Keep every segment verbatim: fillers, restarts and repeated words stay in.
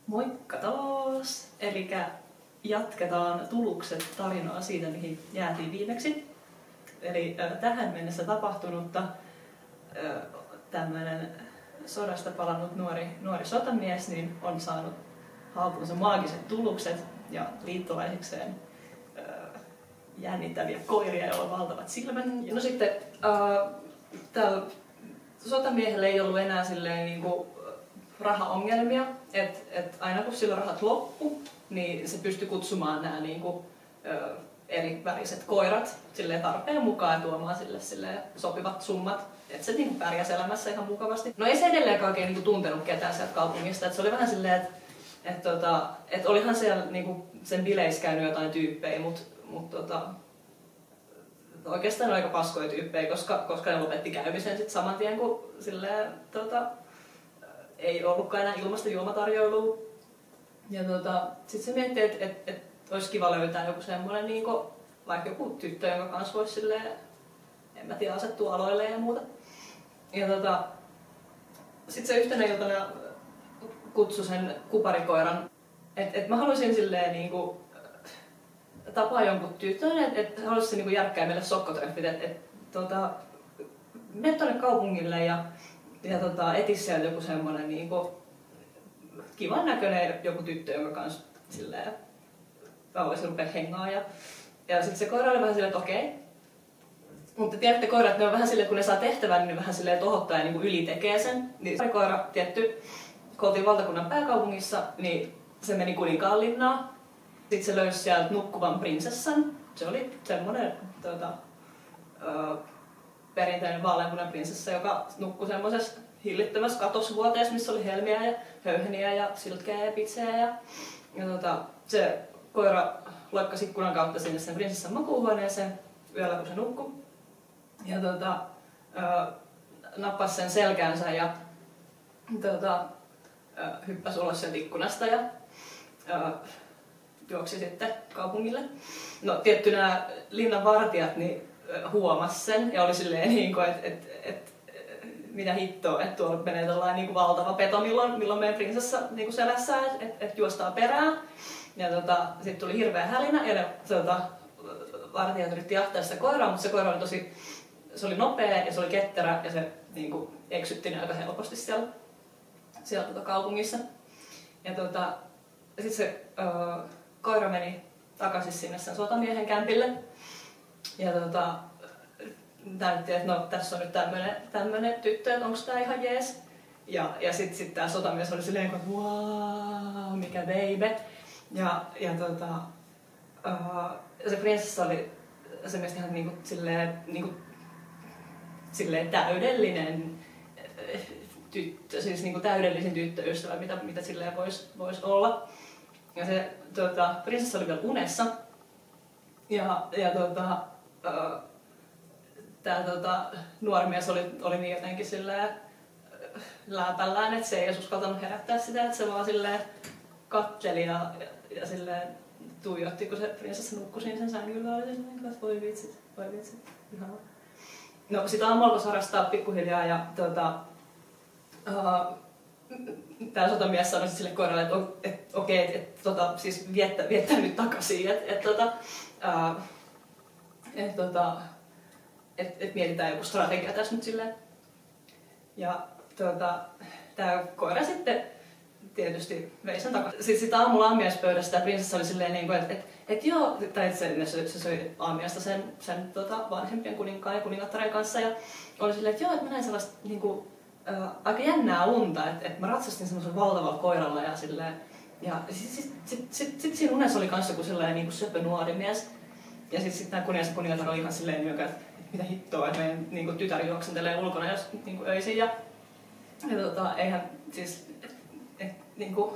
Moikka taas! Elikkä jatketaan tulukset tarinaa siitä, mihin jäätiin viimeksi. Eli äh, tähän mennessä tapahtunutta äh, tämmöinen sodasta palannut nuori, nuori sotamies niin on saanut haltuunsa maagiset tulukset ja liittolaisikseen äh, jännittäviä koiria, joilla on valtavat silmät. No sitten äh, tällä sotamiehellä ei ollut enää silleen niinku rahaongelmia, että et aina kun sillä rahat loppu, niin se pystyi kutsumaan nämä niinku, ö, eri väriset koirat silleen tarpeen mukaan tuomaan sille silleen sopivat summat, että se niinku pärjäsi elämässä ihan mukavasti. No ei se edelleenkaan oikein niinku tuntenut ketään sieltä kaupungista, että se oli vähän silleen, että et, tota, et olihan siellä niinku sen bileissä käynyt jotain tyyppejä, mutta mut, tota, oikeastaan aika paskoja tyyppejä, koska, koska ne lopetti käymisen sit saman tien, kun silleen, tota, ei ollutkaan enää ilmasta juomatarjoilua. Ja tota, sitten se mietti, että et, et olisi kiva löytää joku semmoinen, niinku, vaikka joku tyttö, jonka kanssa voisi silleen, en mä tiedä, asettua aloille ja muuta. Ja tota, sitten se yhtenä iltana kutsui sen kuparikoiran, että et mä haluaisin silleen niinku, tapaa jonkun tytön, että et haluaisin niinku järkkää meille sokkotreffit, että et, tota, mene tuonne kaupungille ja Ja tota, etis sieltä joku semmonen niinku kivan näköinen joku tyttö, jonka kanssa silleen mä voisin rupea hengaa. Ja, ja sit se koira oli vähän silleen, että okei. Mutta tiedätte koirat, ne on vähän silleen, kun ne saa tehtävän, niin ne vähän silleen tohottaa ja niinku ylitekee sen. Niin se koira, tietty, kun oltiin valtakunnan pääkaupungissa, niin se meni Kuninkaanlinnaan. Sitten se löysi sieltä nukkuvan prinsessan. Se oli semmonen tota, ö, perinteinen vaaleanpunainen prinsessa, joka nukkui semmoisessa hillittömässä katosvuoteessa, missä oli helmiä ja höyheniä ja silkkejä ja pitsejä. Ja, ja tota, se koira loikkasi ikkunan kautta sinne sen prinsessan makuuhuoneeseen yöllä, kun se nukkui. Ja tota, ö, nappasi sen selkäänsä ja tota, ö, hyppäsi ulos sen ikkunasta ja ö, juoksi sitten kaupungille. No tietty nämä linnan vartijat, niin huomasi sen ja oli silleen, niin että et, et, mitä hittoa, että tuolla menee tällainen niin valtava peto, milloin, milloin meidän prinsessa niin selässä, että et, et juostaa perään. Ja tota, sitten tuli hirveä hälinä ja ne tota, vartijat yritti jahtaa sitä koiraa, mutta se koira oli tosi, se oli nopea ja se oli ketterä ja se niin kuin, eksytti ne aika helposti siellä, siellä tota, kaupungissa. Ja tota, sitten se ö, koira meni takaisin sinne sen sotamiehen kämpille. Ja tota, näytti, että no, tässä on nyt tämmönen, tämmönen tyttö, että onko tää ihan jees. Ja, ja sit, sit tää sotamies oli silleen, että wow, mikä baby. Ja, ja tota, uh, se prinsessa oli se mielestä ihan niinku, silleen, niinku, silleen täydellinen tyttö, siis niinku täydellisin tyttöystävä, mitä, mitä silleen voisi vois olla. Ja se tota, prinsessa oli vielä unessa. Ja, ja tota, Uh, tää tota, nuori mies oli, oli niin jotenkin silleen uh, läpällään, että se ei edes uskaltanut herättää sitä, että se vaan silleen katteli ja, ja, ja silleen tuijotti, kun se prinsessa nukkui siinä sen sängyllä, oli silleen, että voi vitsit, voi vitsit, ihanaa. No sit aamulla alkoi sarastaa pikkuhiljaa ja tota, uh, tää sotamies sanoi sille koiralle, että et, okei, okay, että et, tota, siis viettä, viettää nyt takaisin, että et, tota, uh, Että tota, et, et mietitään joku strategia tässä nyt silleen. Ja tota, tää koira sitten tietysti vei sen takaisin. Sitten sit aamulla aamiaispöydässä tää prinsessa oli silleen niinku, että et, et joo, tai se, se, se söi aamiaista sen, sen tota, vanhempien kuninkaan ja kuningattaren kanssa. Ja oli silleen, että joo, että mä näin sellaista niinku, ä, aika jännää unta, että et mä ratsastin semmoisella valtavalla koiralla ja silleen. Ja sit, sit, sit, sit, sit siinä unessa oli kans joku sellainen niinku söpö nuori mies. Ja sitten sit nämä kuningas ja kuningatar oli ihan silleen, että mitä hittoa, että meidän niin tytär juoksentelee ulkona jos niin öisin. Ja, ja tota, eihän siis, et, et, niin kuin,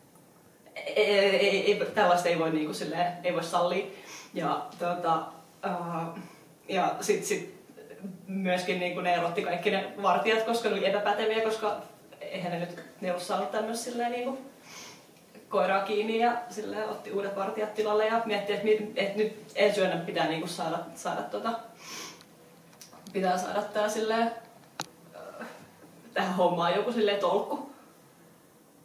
ei, ei, ei, tällaista ei voi, niin kuin, silleen, ei voi sallia. Ja, tota, uh, ja sitten sit myöskin niin ne erotti kaikki ne vartijat, koska ne oli epäpäteviä, koska eihän ne nyt ne ollut saanut tämmöistä silleen niin kuin, koiraa kiinni ja silleen, otti uudet vartijat tilalle ja mietti, että et nyt ensi yönä pitää niinku saada, saada, tota, pitää saada tää silleen, tähän hommaan joku silleen tolkku.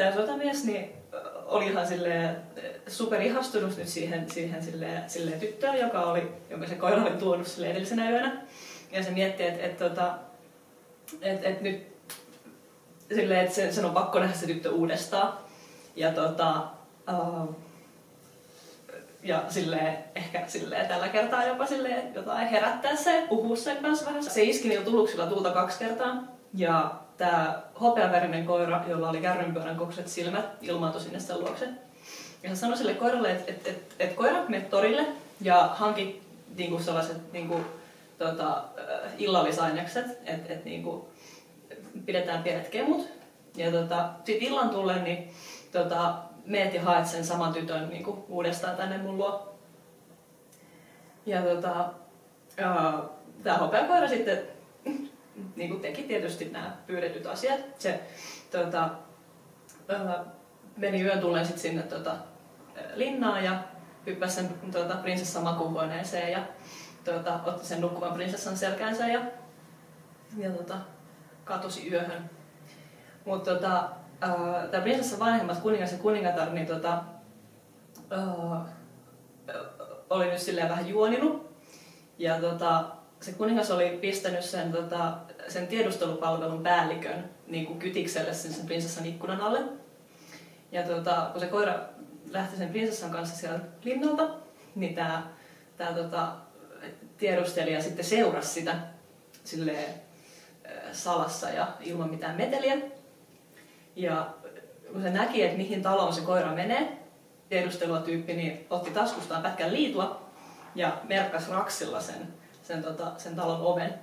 tämä sotamies niin oli ihan silleen super ihastunut nyt siihen, siihen silleen, silleen tyttöön, joka oli, jonka se koira oli tuonut silleen edellisenä yönä. Ja se mietti, että et, tota, et, et nyt silleen, että sen, sen on pakko nähdä se tyttö uudestaan. Ja, tota, uh, ja silleen, ehkä silleen, tällä kertaa jopa silleen, jotain herättää se, puhua sen kanssa vähän. Se iski niillä tuluksilla tulta kaksi kertaa. Ja tämä hopeavärinen koira, jolla oli kärrynpyörän kokoiset silmät, ilmaantui sinne sen luokse. Ja hän sanoi sille koiralle, että et, et, et koira, mene torille ja hanki niinku sellaiset niinku, tota, illallisainekset, että et, niinku, pidetään pienet kemut. Ja tota, sitten illan tullen, niin tota, meet ja haet sen saman tytön niinku, uudestaan tänne mun luo. Ja tota, tämä hopeakoira sitten niinku, teki tietysti nämä pyydetyt asiat. Se tota, ää, meni yön tullen sit sinne tota, linnaan ja hyppäsi sen tota, prinsessan makuuhuoneeseen ja tota, otti sen nukkuvan prinsessan selkäänsä ja, ja tota, katosi yöhön. Mutta tota, tämä prinsessan vanhemmat kuningas ja kuningatar niin, tota, ää, oli nyt silleen vähän juoninut. Ja tota, se kuningas oli pistänyt sen, tota, sen tiedustelupalvelun päällikön niin kuin kytikselle sen, sen prinsessan ikkunan alle. Ja tota, kun se koira lähti sen prinsessan kanssa sieltä linnalta, niin tämä tää, tota, tiedustelija sitten seurasi sitä silleen, salassa ja ilman mitään meteliä. Ja kun se näki, että mihin taloon se koira menee, tiedustelutyyppi niin otti taskustaan pätkän liitua ja merkkasi raksilla sen, sen, tota, sen talon oven.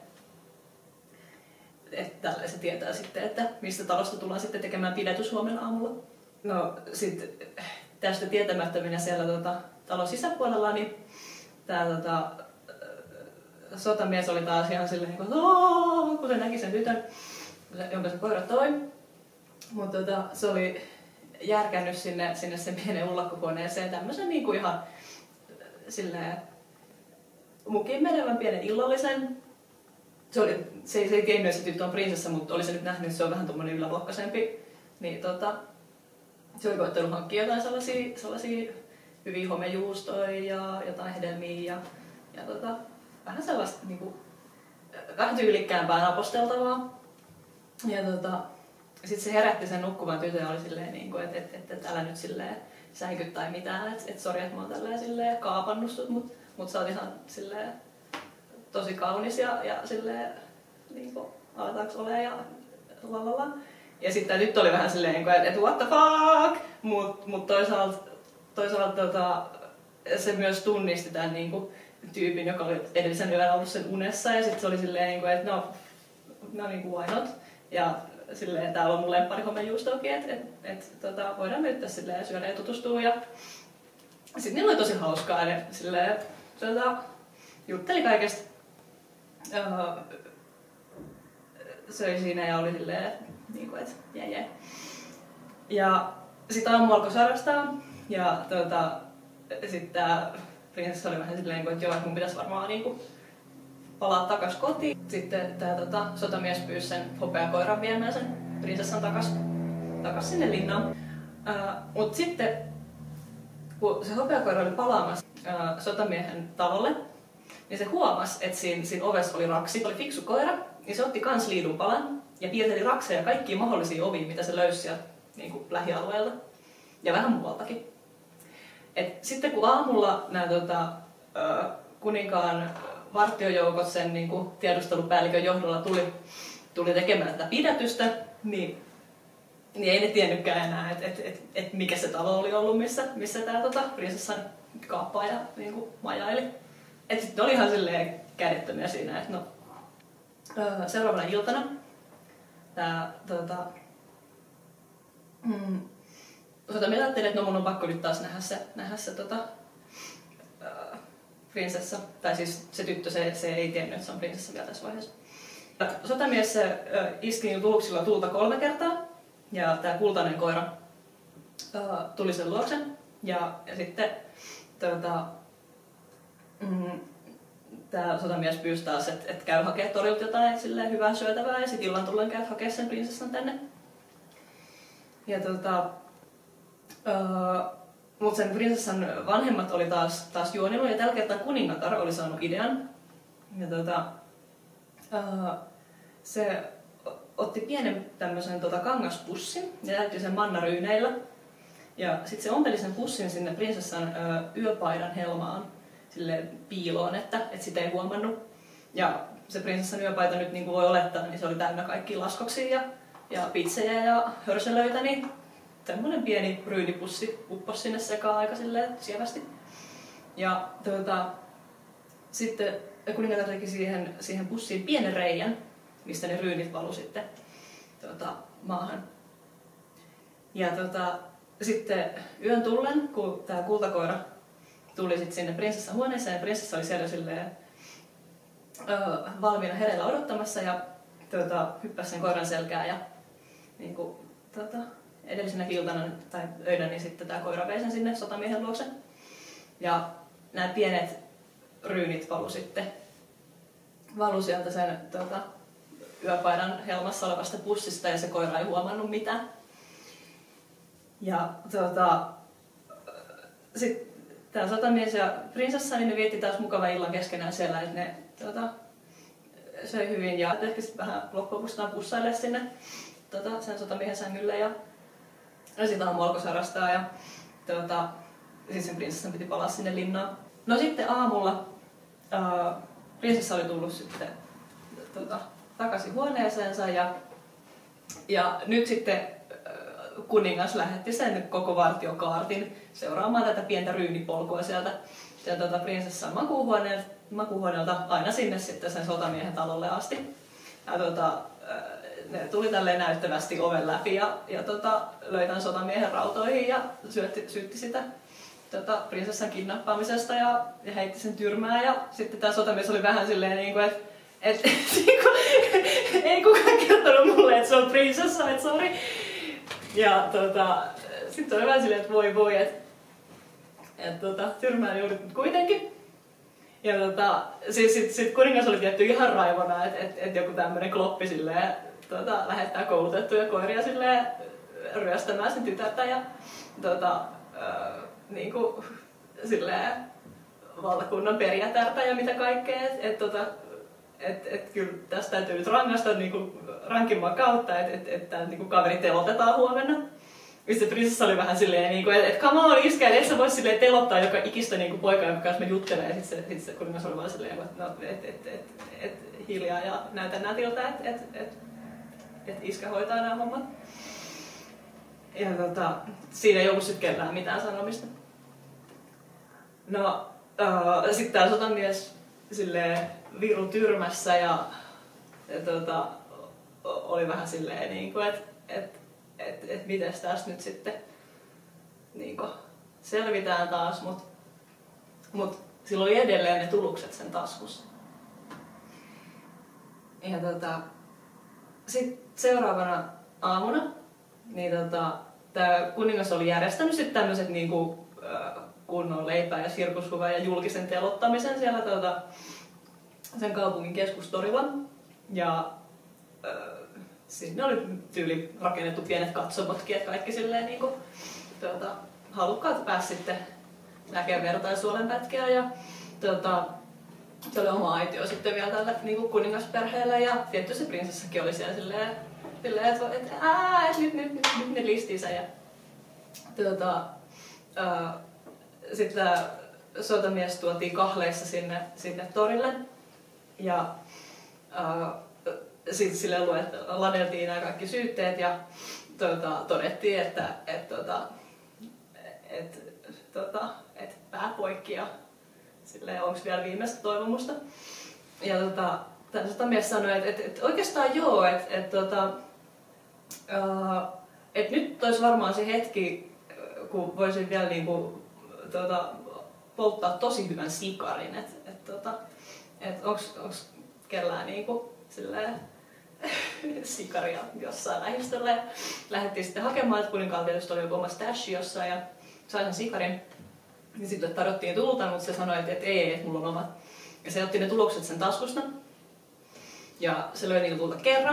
Että tällä se tietää sitten, että mistä talosta tullaan sitten tekemään pidätys huomenna aamulla. No sit tästä tietämättöminä siellä tota, talon sisäpuolella, niin tää tota, sotamies oli taas ihan silleen, kun se näki sen tytön, jonka se koira toi. Mutta tota, se oli järkännyt sinne, sinne sen pienen ullakkokoneeseen tämmöisen niinku ihan silleen mukiin menevän pienen illallisen. Se, oli, se, ei, se ei tiennyt, että se tyttö on prinsessa, mutta oli se nyt nähnyt, että se on vähän tommonen yläluokkaisempi. Niin tota, se oli koittanut hankkia jotain sellaisia, sellaisia hyviä homejuustoja ja jotain hedelmiä ja, ja tota, vähän sellaista niinku, vähän tyylikkäämpää naposteltavaa. Ja tota, sitten se herätti sen nukkuvan tytön ja oli silleen, niinku, että et, et, et älä nyt silleen säiky tai mitään, että et sori, että mä oon tälleen silleen kaapannut sut, mut, mut sä oot ihan silleen tosi kaunis ja, ja silleen niinku, aletaanko olemaan ja lalala. Ja sitten tää tyttö oli vähän silleen, että et, what the fuck, mut, mut toisaalta, toisaalta tota, se myös tunnisti tämän niinku, tyypin, joka oli edellisen yön ollut sen unessa ja sitten se oli silleen, että no, no niinku why not. Ja silleen, täällä on mun lemppari homejuustoakin, että et, et, tota, voidaan me nyt silleen syödä ja tutustua. Ja sitten niillä oli tosi hauskaa, ne silleen, tota, jutteli kaikesta. Uh, söi siinä ja oli silleen, niinku, että jee jee. Ja sitten aamu alkoi sarastaa ja tota, sitten tää prinsessa oli vähän silleen, että joo, että mun pitäisi varmaan niinku palaa takas kotiin. Sitten tää tota, sotamies pyysi sen hopeakoiran viemään sen prinsessan takas, takas sinne linnaan. Uh, mut sitten, kun se hopeakoira oli palaamassa uh, sotamiehen talolle, niin se huomasi, että siinä, siinä ovessa oli raksi. Oli fiksu koira, niin se otti kans liidun palan ja piirteli rakseja kaikkia mahdollisia ovia, mitä se löysi sieltä niin kuin lähialueelta. Ja vähän muualtakin. Et sitten kun aamulla nämä tota, uh, kuninkaan vartiojoukot sen niin kuin tiedustelupäällikön johdolla tuli, tuli tekemään tätä pidätystä, niin, niin ei ne tiennytkään enää, että et, et, et mikä se talo oli ollut, missä, missä tämä tota, prinsessan kaappaaja niin kuin majaili. Et sitten ne oli ihan silleen kädettömiä siinä, että no, seuraavana iltana tämä tota, mm, sotamies ajatteli, että no mun on pakko nyt taas nähdä se, nähdä se tota, prinsessa, tai siis se tyttö, se, se ei tiennyt, että se on prinsessa vielä tässä vaiheessa. Sotamies se, ö, iski tuluksilla tulta kolme kertaa, ja tämä kultainen koira ö, tuli sen luokse, ja, ja sitten tuota, mm, tämä sotamies pyysi taas, että et käy hakemaan torilta jotain silleen hyvää syötävää, ja sitten illan tullen käyt hakemaan sen prinsessan tänne. Ja tota, uh, mutta sen prinsessan vanhemmat oli taas, taas juonillut ja tällä kertaa kuningatar oli saanut idean. Ja tota, uh, se otti pienen tämmöisen tota kangaspussin ja täytti sen mannaryyneillä. Ja sitten se ompeli sen pussin sinne prinsessan uh, yöpaidan helmaan silleen piiloon, että, että sitä ei huomannut. Ja se prinsessan yöpaita nyt niin kuin voi olettaa, niin se oli täynnä kaikki laskoksia ja, ja pitsejä ja hörselöitä, niin tämmönen pieni ryynipussi upposi sinne sekaan aika silleen sievästi. Ja tuota, sitten kuningatar teki siihen, siihen pussiin pienen reijän, mistä ne ryynit valu sitten tuota, maahan. Ja tuota, sitten yön tullen, kun tämä kultakoira tuli sitten sinne prinsessan huoneeseen, ja prinsessa oli siellä silleen, ö, valmiina hereillä odottamassa ja tuota, hyppäsi sen koiran selkään. Ja niin kuin, tuota, edellisenä iltana tai öinä niin sitten tämä koira vei sen sinne sotamiehen luokse. Ja nämä pienet ryynit valu sitten valu sieltä sen tuota, yöpaidan helmassa olevasta pussista ja se koira ei huomannut mitään. Ja tuota, sitten tämä sotamies ja prinsessa niin ne vietti taas mukava illan keskenään siellä, että ne tuota, söi hyvin ja ehkä sitten vähän loppujen lopuksi pussailee sinne tuota, sen sotamiehen sängylle ja sitten aamu alkoi sarastaa ja tuota, siis sen prinsessan piti palaa sinne linnaan. No sitten aamulla ää, prinsessa oli tullut sitten tuota, takaisin huoneeseensa ja, ja nyt sitten ää, kuningas lähetti sen koko vartiokaartin seuraamaan tätä pientä ryynipolkua sieltä, sieltä tuota, prinsessan makuuhuoneelta, makuuhuoneelta aina sinne sitten sen sotamiehen talolle asti. Ja, tuota, ne tuli tälleen näyttävästi oven läpi ja, ja tota, löi tämän sotamiehen rautoihin ja syötti, syytti sitä tota, prinsessan kidnappaamisesta ja, ja heitti sen tyrmään. Ja sitten tämä sotamies oli vähän silleen, niin kuin, että et, et, ei kukaan kertonut mulle, että se on prinsessa, että sori. Ja tota, sitten oli vähän silleen, että voi voi, että et, tota, tyrmään joudut kuitenkin. Ja tota, siis sit, sit kuningas oli tietty ihan raivona, että et, et joku tämmönen kloppi silleen, tota, lähettää koulutettuja koiria silleen ryöstämään sen tytärtä ja tota, äh, niinku, silleen valtakunnan perijätärtä ja mitä kaikkea. Et, et, tota, et, et, kyllä tästä täytyy nyt rangaista niinku, rankimman kautta, että et, et, et, niinku, kaveri telotetaan huomenna. Ja se prinsessa oli vähän silleen, niinku, että et, come on iskä, et sä vois silleen telottaa joka ikistä niinku, poikaa, jonka kanssa me juttelee. Ja sit se, sit se kuningas oli vaan silleen, että no, et, et, et, et, hiljaa ja näytä nätiltä, että et, et, et iskä hoitaa nämä hommat. Ja tota, siinä ei ollut sitten kellään mitään sanomista. No, äh, sitten tää sotamies silleen viru tyrmässä ja, ja tota, oli vähän silleen, niinku, että et, et, et mites tästä nyt sitten niinku, selvitään taas, mut, mut sillä oli edelleen ne tulukset sen taskussa. Ja tota, sitten seuraavana aamuna niin tota, tää kuningas oli järjestänyt sit tämmöset niinku, äh, kunnon leipää ja sirkushuvan ja julkisen telottamisen siellä tota, sen kaupungin keskustorilla. Ja äh, sinne oli tyyli rakennettu pienet katsomotkin, että kaikki silleen niinku, tota, halukkaat pääsi sitten näkemään vertaisuolenpätkiä. Ja tota, se oli oma aitio sitten vielä tälle niinku kuningasperheelle ja tietty se prinsessakin oli siellä silleen, silleen että et, ää, et nyt, nyt, nyt, nyt ne listinsä. Ja tota, ää, sitten tämä sotamies tuotiin kahleissa sinne, sinne torille ja sitten sille luet, ladeltiin nämä kaikki syytteet ja tota, todettiin, että et, tota, et, tota, et pää poikki ja silleen, onko vielä viimeistä toivomusta. Ja tota, tämä sotamies sanoi, että et, et oikeastaan joo, että et, tota, et nyt olisi varmaan se hetki, kun voisin vielä niinku, tota, polttaa tosi hyvän sikarin. Että et, tota, et onko kellään niinku, silleen, sikaria jossain lähistöllä. Ja lähdettiin sitten hakemaan, että kuninkaalta tietysti oli joku oma stashi jossain ja sai sen sikarin. Ja sitten tarjottiin tulta, mutta se sanoi, että, että ei, että mulla on oma. Ja se otti ne tulokset sen taskusta. Ja se löi niitä tulta kerran.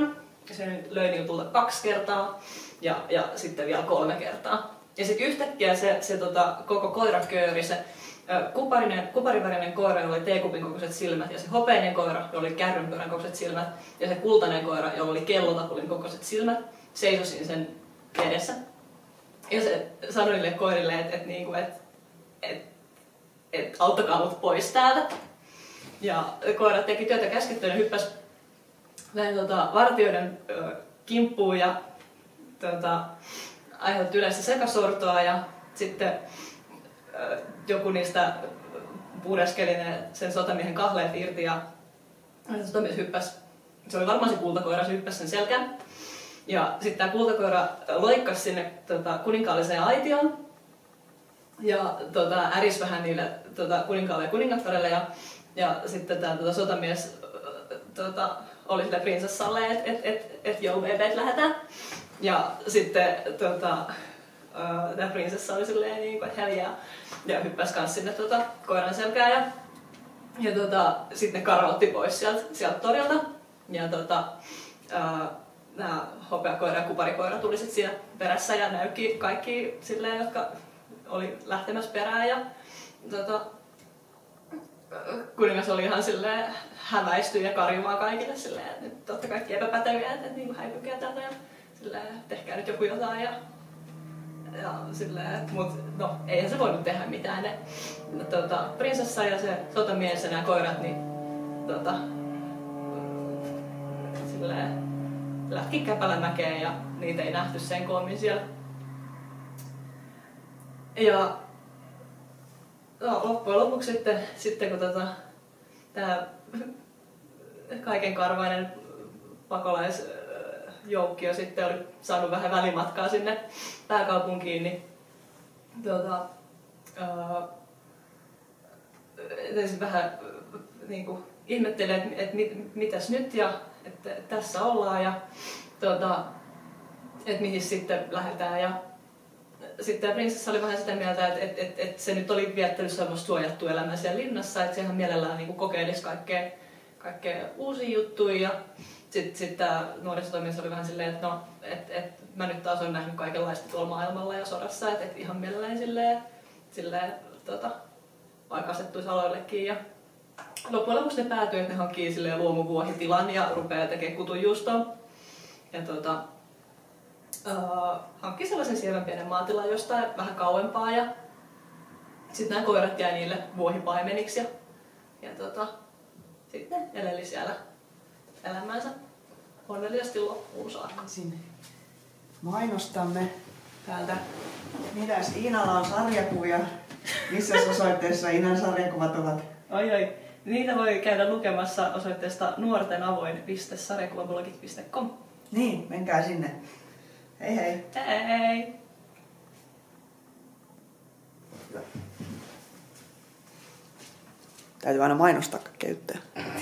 se löi niin tulta kaksi kertaa ja, ja sitten vielä kolme kertaa. Ja sitten yhtäkkiä se, se tota, koko koirakööri, se kuparinen, kuparivärinen koira, jolla oli teekupin kokoiset silmät, ja se hopeinen koira, jolla oli kärrynpyörän kokoiset silmät, ja se kultainen koira, jolla oli kellotapulin kokoiset silmät, seisosin sen edessä. Ja se sanoi niille koirille, että et, niinku, et, et, et, auttakaa mut pois täältä. Ja koirat teki työtä käskettyä ja hyppäsi vähän tota, vartijoiden ö, kimppuun ja tota, aiheutti yleistä sekasortoa ja sitten ö, joku niistä pureskeli sen sotamiehen kahleet irti ja se sotamies hyppäsi, se oli varmaan se kultakoira, se hyppäsi sen selkään. Ja sitten tämä kultakoira loikkasi sinne tota, kuninkaalliseen aitioon ja tota, ärisi vähän niille tota, kuninkaalle ja kuningattarelle ja, ja sitten tämä tota, sotamies tota, oli sille prinsessalle, että et, et, et, joo, bebeet lähdetään. Ja sitten tota, tämä prinsessa oli silleen niin kuin, että hell yeah. Ja hyppäsi kans sinne tota, koiran selkään ja, ja tota, sitten ne karautti pois sieltä, sieltä torilta. Ja tota, ää, nämä hopeakoira ja kuparikoira tuli sitten siinä perässä ja näykki kaikki silleen, jotka oli lähtemässä perään. Ja, tota, kuningas oli ihan silleen häväisty ja karjumaan kaikille silleen, että nyt olette kaikki epäpäteviä, että niinku häipykää täältä ja silleen, tehkää nyt joku jotain. Ja, ja silleen, mut no eihän se voinut tehdä mitään. Ne, no, tota, prinsessa ja se sotamies ja nämä koirat, niin tota, silleen, lähti Käpälämäkeen ja niitä ei nähty sen koommin siellä. Ja no, loppujen lopuksi sitten, sitten kun tota, tämä kaikenkarvainen pakolaisjoukkio sitten oli saanut vähän välimatkaa sinne pääkaupunkiin, niin tota, ää, vähän niin kuin ihmettelin, että et, mit, mitäs nyt ja että tässä ollaan ja tota, että mihin sitten lähdetään. Ja sitten prinsessa oli vähän sitä mieltä, että, että, että, että se nyt oli viettänyt semmoista suojattua elämää siellä linnassa, että sehän mielellään niin kuin kokeilisi kaikkea, kaikkea uusia juttuja. Ja sitten sit tämä nuorisotoimies oli vähän silleen, että no, et, et, mä nyt taas olen nähnyt kaikenlaista tuolla maailmalla ja sodassa, että et ihan mielellään silleen, silleen tota, vaikka asettuisi aloillekin. Ja loppujen lopuksi ne päätyi, että ne hankkii silleen luomuvuohitilan ja rupeaa tekemään kutunjuustoa. Ja tota, Uh, hankki sellaisen sievän pienen maatilan jostain vähän kauempaa ja sitten nämä koirat jäi niille vuohipaimeniksi ja, ja tota, sitten eleli siellä elämänsä onnellisesti loppuun saakka. Sinne mainostamme täältä. Mitäs Iinalla on sarjakuvia? Missä osoitteessa Iinan sarjakuvat ovat? Oi oi, niitä voi käydä lukemassa osoitteesta nuortenavoin piste sarjakuvablogit piste com. Niin, menkää sinne. Hei hei. Hei. Täytyy aina mainostaa kaikkea juttuja.